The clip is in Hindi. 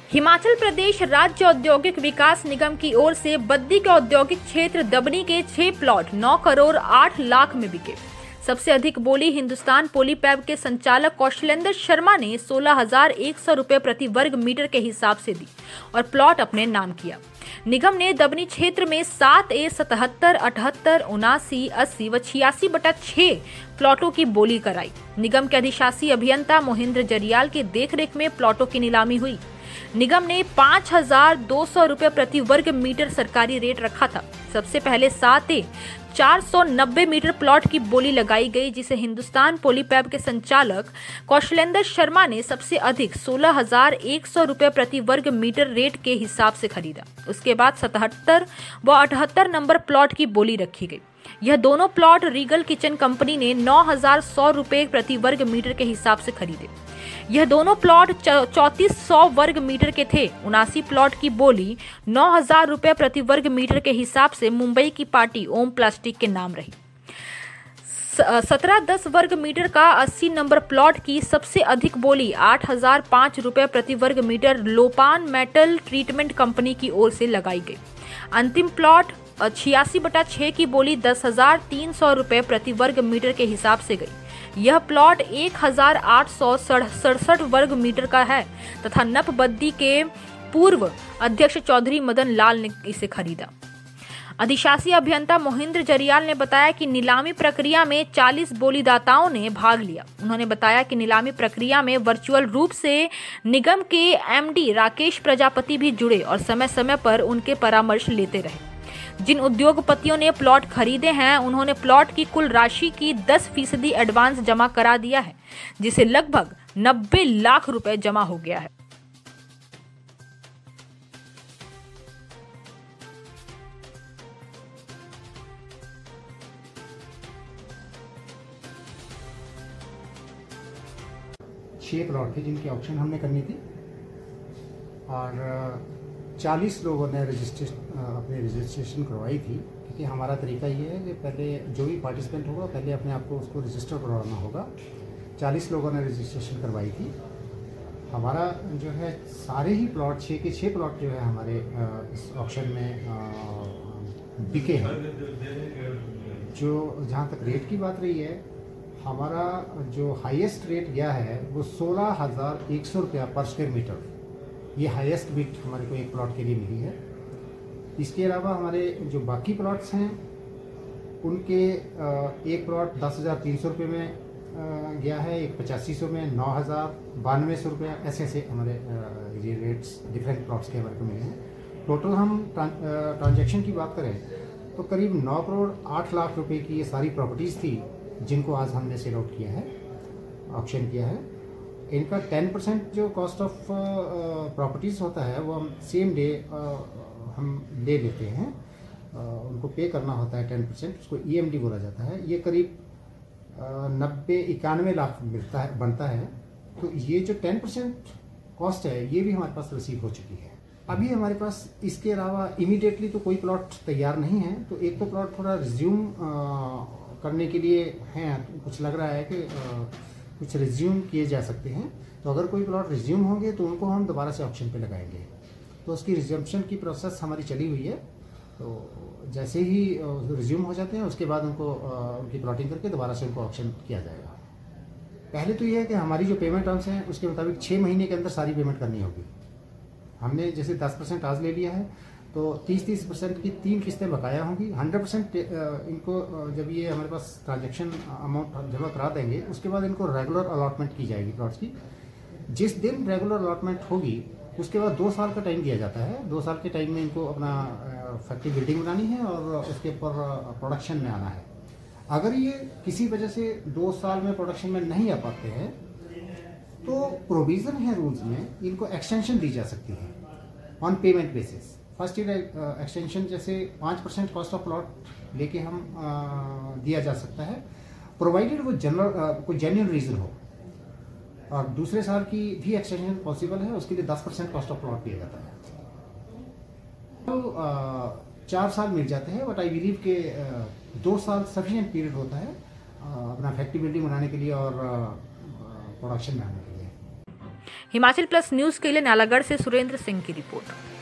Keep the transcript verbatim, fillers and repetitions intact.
हिमाचल प्रदेश राज्य औद्योगिक विकास निगम की ओर से बद्दी के औद्योगिक क्षेत्र दबनी के छह प्लॉट नौ करोड़ आठ लाख में बिके। सबसे अधिक बोली हिंदुस्तान पॉलीपैब के संचालक कौशलेंद्र शर्मा ने सोलह हजार एक सौ रुपए प्रति वर्ग मीटर के हिसाब से दी और प्लॉट अपने नाम किया। निगम ने दबनी क्षेत्र में सात ए सतहत्तर अठहत्तर उनासी अस्सी व छियासी बटा छह प्लॉटों की बोली कराई। निगम के अधिशासी अभियंता मोहिंद्र जरियाल की देखरेख में प्लॉटों की नीलामी हुई। निगम ने पाँच हजार दो सौ रुपए प्रति वर्ग मीटर सरकारी रेट रखा था। सबसे पहले सात ए चार सौ नब्बे मीटर प्लॉट की बोली लगाई गई, जिसे हिंदुस्तान पॉलीपैब के संचालक कौशलेंद्र शर्मा ने सबसे अधिक सोलह हजार एक सौ रुपए प्रति वर्ग मीटर रेट के हिसाब से खरीदा। उसके बाद सतहत्तर व अठहत्तर नंबर प्लॉट की बोली रखी गई। यह दोनों प्लॉट रीगल किचन कंपनी ने नौ हजार सौ रुपए प्रति वर्ग मीटर के हिसाब से खरीदे। यह दोनों प्लॉट चौतीस सौ वर्ग मीटर के थे। उनासी प्लॉट की बोली नौ हजार रुपए प्रति वर्ग मीटर के हिसाब से मुंबई की पार्टी ओम प्लास्टिक के नाम रही। सत्रह दस वर्ग मीटर का अस्सी नंबर प्लॉट की सबसे अधिक बोली आठ हजार पाँच रुपए प्रति वर्ग मीटर लोपान मेटल ट्रीटमेंट कंपनी की ओर से लगाई गई। अंतिम प्लॉट छियासी बटा छह की बोली दस हजार तीन सौ रुपए प्रति वर्ग मीटर के हिसाब से गई। यह प्लॉट एक हजार आठ सौ सड़सठ वर्ग मीटर का है तथा नप बद्दी के पूर्व अध्यक्ष चौधरी मदन लाल ने इसे खरीदा। अधिशासी अभियंता मोहिंद्र जरियाल ने बताया कि नीलामी प्रक्रिया में चालीस बोलीदाताओं ने भाग लिया। उन्होंने बताया कि नीलामी प्रक्रिया में वर्चुअल रूप से निगम के एमडी राकेश प्रजापति भी जुड़े और समय समय पर उनके परामर्श लेते रहे। जिन उद्योगपतियों ने प्लॉट खरीदे हैं, उन्होंने प्लॉट की कुल राशि की दस फीसदी एडवांस जमा करा दिया है, जिसे लगभग नब्बे लाख रुपए जमा हो गया है। छह प्लॉट थे जिनकी ऑक्शन हमने करनी थी और चालीस लोगों ने रजिस्ट्रेशन अपनी रजिस्ट्रेशन करवाई थी, क्योंकि हमारा तरीका ये है कि पहले जो भी पार्टिसिपेंट होगा पहले अपने आप को उसको रजिस्टर करवाना होगा। चालीस लोगों ने रजिस्ट्रेशन करवाई थी। हमारा जो है सारे ही प्लॉट छः के छः प्लॉट जो है हमारे इस ऑक्शन में बिके हैं। जो जहाँ तक रेट की बात रही है, हमारा जो हाईएस्ट रेट गया है वो सोलह हज़ार एक सौ रुपया पर स्क्वायर मीटर। ये हाईएस्ट बिट हमारे को एक प्लॉट के लिए मिली है। इसके अलावा हमारे जो बाकी प्लॉट्स हैं उनके एक प्लॉट दस हज़ार तीन सौ रुपये में गया है, एक पचासी सौ में, नौ हज़ार बानवे सौ रुपये, ऐसे ऐसे हमारे ये रेट्स डिफरेंट प्लॉट्स के हमारे को मिले हैं। टोटल हम ट्रांजैक्शन की बात करें तो करीब नौ करोड़ आठ लाख रुपए की ये सारी प्रॉपर्टीज़ थी जिनको आज हमने सेल आउट किया है, ऑक्शन किया है। इनका टेन परसेंट जो कॉस्ट ऑफ प्रॉपर्टीज़ होता है वो हम सेम डे हम ले लेते हैं। uh, उनको पे करना होता है टेन परसेंट, उसको ईएमडी बोला जाता है। ये करीब नब्बे इक्यानवे लाख मिलता है बनता है। तो ये जो टेन परसेंट कॉस्ट है ये भी हमारे पास रिसीव हो चुकी है। अभी हमारे पास इसके अलावा इमीडिएटली तो कोई प्लॉट तैयार नहीं है। तो एक तो प्लॉट थोड़ा रिज्यूम करने के लिए हैं, तो कुछ लग रहा है कि uh, कुछ रिज्यूम किए जा सकते हैं। तो अगर कोई प्लॉट रिज्यूम होंगे तो उनको हम दोबारा से ऑप्शन पे लगाएंगे। तो उसकी रिज्यूम्पशन की प्रोसेस हमारी चली हुई है। तो जैसे ही रिज्यूम हो जाते हैं उसके बाद उनको उनकी प्लॉटिंग करके दोबारा से उनको ऑप्शन किया जाएगा। पहले तो ये है कि हमारी जो पेमेंट टर्म्स हैं उसके मुताबिक छः महीने के अंदर सारी पेमेंट करनी होगी। हमने जैसे दस परसेंट आज ले लिया है तो तीस तीस परसेंट की तीन किस्तें बकाया होंगी। हंड्रेड परसेंट इनको जब ये हमारे पास ट्रांजैक्शन अमाउंट जमा करा देंगे उसके बाद इनको रेगुलर अलॉटमेंट की जाएगी प्लॉट्स की। जिस दिन रेगुलर अलॉटमेंट होगी उसके बाद दो साल का टाइम दिया जाता है। दो साल के टाइम में इनको अपना फैक्ट्री बिल्डिंग बनानी है और उसके ऊपर प्रोडक्शन में आना है। अगर ये किसी वजह से दो साल में प्रोडक्शन में नहीं आ पाते हैं तो प्रोविज़न है रूल्स में, इनको एक्सटेंशन दी जा सकती है on payment basis. First year extension जैसे पाँच परसेंट कॉस्ट ऑफ प्लॉट लेके हम आ, दिया जा सकता है, प्रोवाइडेड वो जनरल कोई जेन्युइन रीज़न हो। और दूसरे साल की भी एक्सटेंशन पॉसिबल है, उसके लिए दस परसेंट कॉस्ट ऑफ प्लॉट दिया जाता है। तो आ, चार साल मिल जाते हैं, बट आई बिलीव के दो साल सफिशिएंट पीरियड होता है आ, अपना फैक्ट्री बिल्डिंग बनाने के लिए और प्रोडक्शन में आने के लिए। हिमाचल प्लस न्यूज के लिए नालागढ़ से सुरेंद्र सिंह की रिपोर्ट।